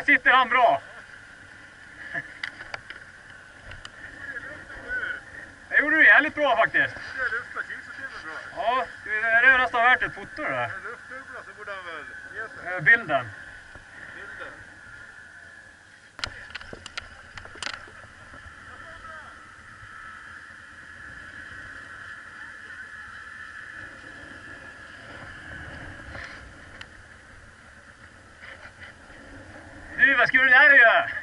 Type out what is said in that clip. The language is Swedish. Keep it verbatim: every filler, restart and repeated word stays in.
sitter han bra. Det gjorde du jävligt bra faktiskt. Ja, det är nästan värt ett foto det där. Bilden. Du, vad skulle du där göra?